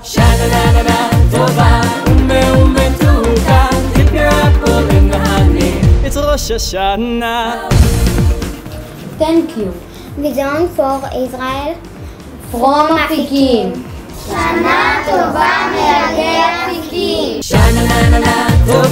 שנה טובה ומתוקה, keep your apple in the honey. It's ראש השנה. Thank you. Vision for Israel. From אפיקים. שנה טובה מילדי אפיקים. שנה טובה